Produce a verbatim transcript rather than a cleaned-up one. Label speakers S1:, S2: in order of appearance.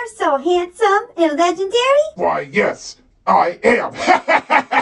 S1: you're so handsome and legendary?
S2: Why, yes, I am.